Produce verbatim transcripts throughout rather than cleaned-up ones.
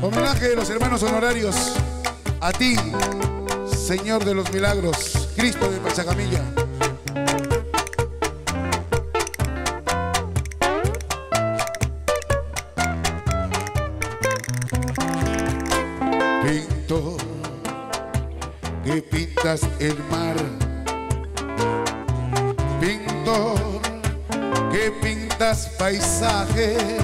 Homenaje de los hermanos honorarios a ti, Señor de los milagros, Cristo de Pachacamilla. Pintor, que pintas el mar. Pintor, que pintas paisajes.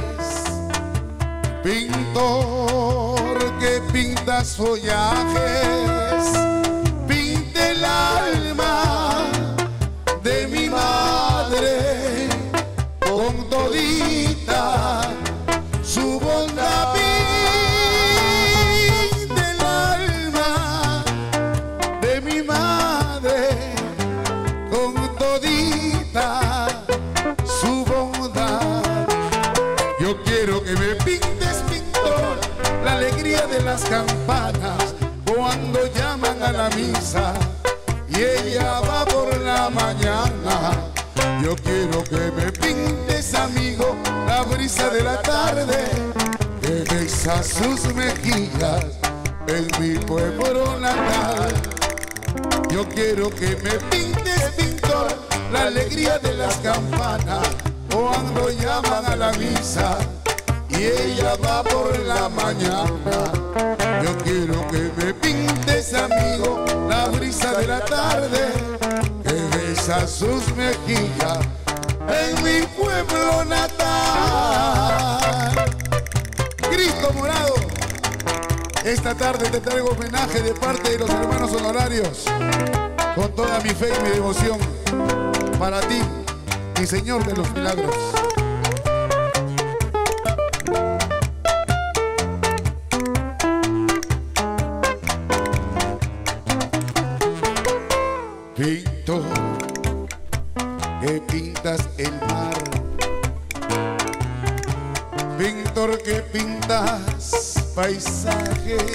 Pintor, que pintas follajes. Pinta el alma de mi madre con todita su bondad. Pinta el alma de mi madre con todita su bondad. Yo quiero que me pintes, pintor, la alegría de las campanas cuando llaman a la misa y ella va por la mañana. Yo quiero que me pintes, amigo, la brisa de la tarde que besa sus mejillas en mi pueblo natal. Yo quiero que me pintes, pintor, la alegría de las campanas cuando llaman a la misa y ella va por la mañana. Yo quiero que me pintes, amigo, la brisa de la tarde que besa sus mejillas en mi pueblo natal. Cristo morado, esta tarde te traigo homenaje de parte de los hermanos honorarios con toda mi fe y mi devoción para ti, mi Señor de los milagros. Pintor, que pintas el mar. Pintor, que pintas paisajes.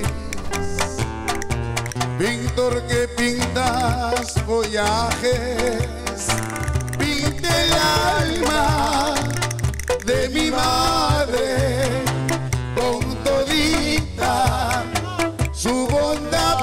Pintor, que pintas follajes. Pinta el alma de mi madre con todita su bondad.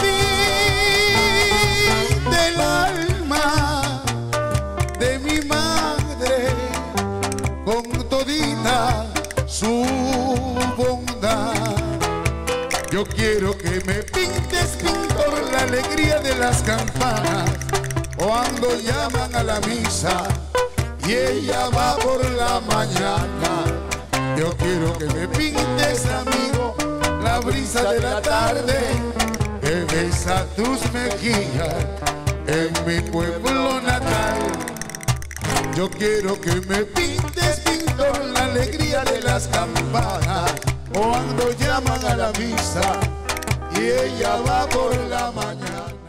Pinta el alma de mi madre con todita su bondad. Yo quiero que me pintes, pintor, la alegría de las campanas cuando llaman a la misa y ella va por la mañana. Yo quiero que me pintes, amigo, la brisa de la tarde que besa tus mejillas en mi pueblo natal. Yo quiero que me pintes, pintor, la alegría de las campanas cuando llaman a la misa y ella va por la mañana.